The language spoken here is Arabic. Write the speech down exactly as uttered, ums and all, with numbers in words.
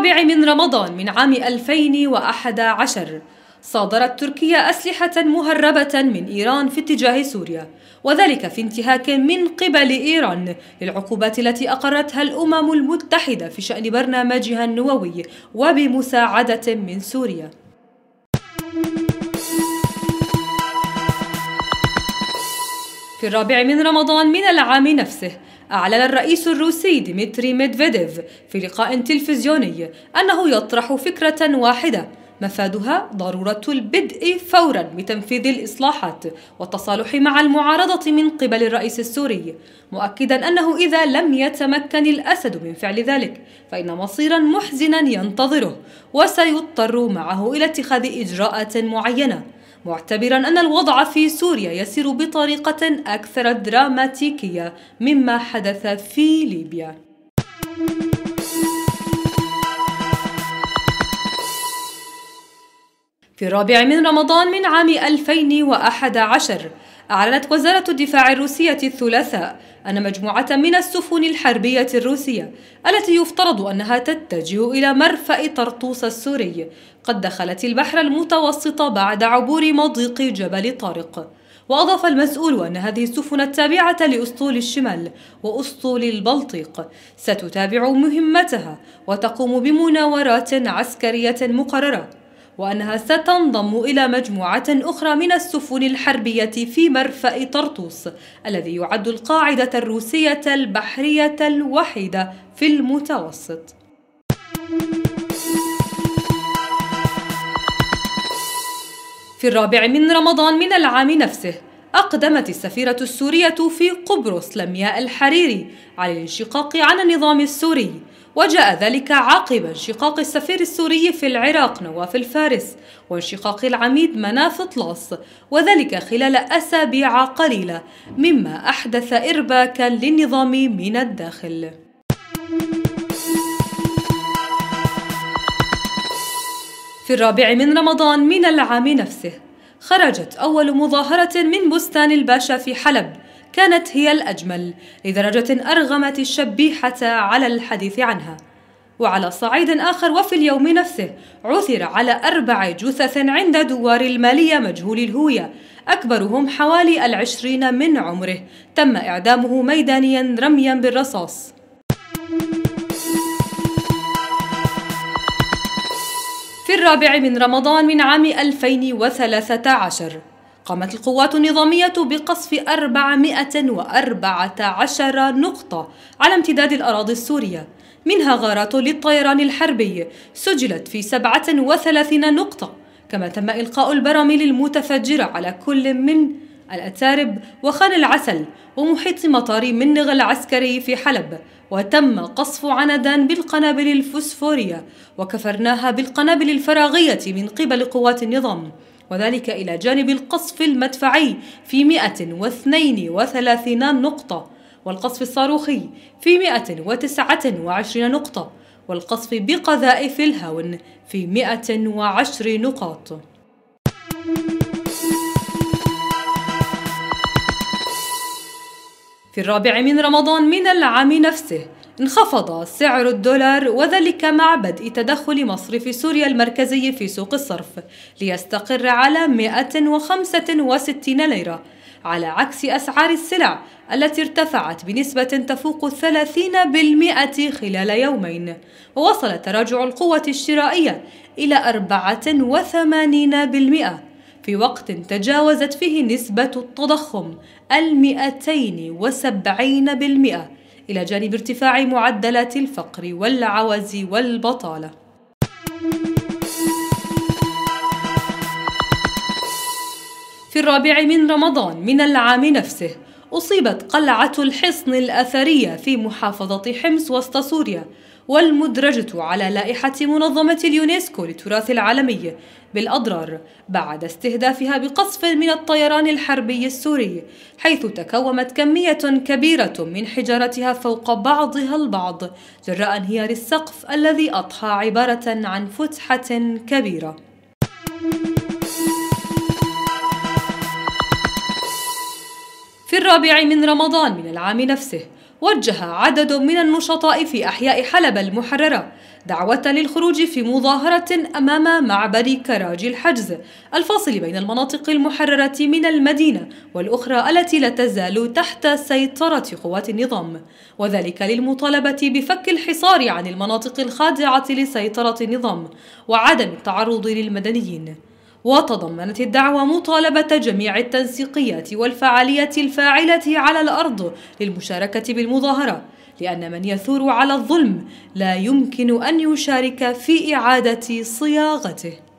الرابع من رمضان من عام ألفين وأحد عشر صادرت تركيا أسلحة مهربة من إيران في اتجاه سوريا، وذلك في انتهاك من قبل إيران للعقوبات التي أقرتها الأمم المتحدة في شأن برنامجها النووي وبمساعدة من سوريا. في الرابع من رمضان من العام نفسه أعلن الرئيس الروسي ديمتري ميدفيديف في لقاء تلفزيوني أنه يطرح فكرة واحدة مفادها ضرورة البدء فورا بتنفيذ الإصلاحات والتصالح مع المعارضة من قبل الرئيس السوري، مؤكدا أنه إذا لم يتمكن الأسد من فعل ذلك فإن مصيرا محزنا ينتظره وسيضطر معه إلى اتخاذ إجراءات معينة، معتبرا أن الوضع في سوريا يسير بطريقة أكثر دراماتيكية مما حدث في ليبيا. في الرابع من رمضان من عام ألفين وأحد عشر أعلنت وزارة الدفاع الروسية الثلاثاء أن مجموعة من السفن الحربية الروسية التي يفترض أنها تتجه إلى مرفأ طرطوس السوري قد دخلت البحر المتوسط بعد عبور مضيق جبل طارق. وأضاف المسؤول أن هذه السفن التابعة لأسطول الشمال وأسطول البلطيق ستتابع مهمتها وتقوم بمناورات عسكرية مقررة، وأنها ستنضم إلى مجموعة أخرى من السفن الحربية في مرفأ طرطوس الذي يعد القاعدة الروسية البحرية الوحيدة في المتوسط. في الرابع من رمضان من العام نفسه أقدمت السفيرة السورية في قبرص لمياء الحريري على الانشقاق عن النظام السوري، وجاء ذلك عقب انشقاق السفير السوري في العراق نواف الفارس وانشقاق العميد مناف طلاس، وذلك خلال أسابيع قليلة مما أحدث إرباكا للنظام من الداخل. في الرابع من رمضان من العام نفسه خرجت أول مظاهرة من بستان الباشا في حلب، كانت هي الأجمل لدرجة أرغمت الشبيحة على الحديث عنها. وعلى صعيد آخر وفي اليوم نفسه عثر على أربع جثث عند دوار المالية مجهول الهوية، أكبرهم حوالي العشرين من عمره تم إعدامه ميدانيا رميا بالرصاص. في الرابع من رمضان من عام ألفين وثلاثة عشر قامت القوات النظامية بقصف أربعمائة وأربعة عشر نقطة على امتداد الأراضي السورية، منها غارات للطيران الحربي سجلت في سبعة وثلاثين نقطة، كما تم إلقاء البراميل المتفجرة على كل من الأتارب وخان العسل ومحيط مطار منغ العسكري في حلب، وتم قصف عندا بالقنابل الفسفورية وكفرناها بالقنابل الفراغية من قبل قوات النظام، وذلك إلى جانب القصف المدفعي في مئة واثنين وثلاثين نقطة والقصف الصاروخي في مئة وتسعة وعشرين نقطة والقصف بقذائف الهاون في مئة وعشر نقاط. في الرابع من رمضان من العام نفسه انخفض سعر الدولار، وذلك مع بدء تدخل مصرف سوريا المركزي في سوق الصرف ليستقر على مئة وخمسة وستين ليرة، على عكس أسعار السلع التي ارتفعت بنسبة تفوق ثلاثين بالمئة خلال يومين، ووصل تراجع القوة الشرائية إلى أربعة وثمانين بالمئة في وقت تجاوزت فيه نسبة التضخم المئتين وسبعين بالمئة، إلى جانب ارتفاع معدلات الفقر والعوز والبطالة. في الرابع من رمضان من العام نفسه أصيبت قلعة الحصن الأثرية في محافظة حمص وسط سوريا والمدرجة على لائحة منظمة اليونسكو للتراث العالمي بالأضرار بعد استهدافها بقصف من الطيران الحربي السوري، حيث تكومت كمية كبيرة من حجارتها فوق بعضها البعض جراء انهيار السقف الذي أضحى عبارة عن فتحة كبيرة. في الرابع من رمضان من العام نفسه وجه عدد من النشطاء في أحياء حلب المحررة دعوة للخروج في مظاهرة أمام معبر كراجي الحجز الفاصل بين المناطق المحررة من المدينة والأخرى التي لا تزال تحت سيطرة قوات النظام، وذلك للمطالبة بفك الحصار عن المناطق الخاضعة لسيطرة النظام وعدم التعرض للمدنيين. وتضمنت الدعوة مطالبة جميع التنسيقيات والفعاليات الفاعلة على الأرض للمشاركة بالمظاهرة، لأن من يثور على الظلم لا يمكن أن يشارك في إعادة صياغته.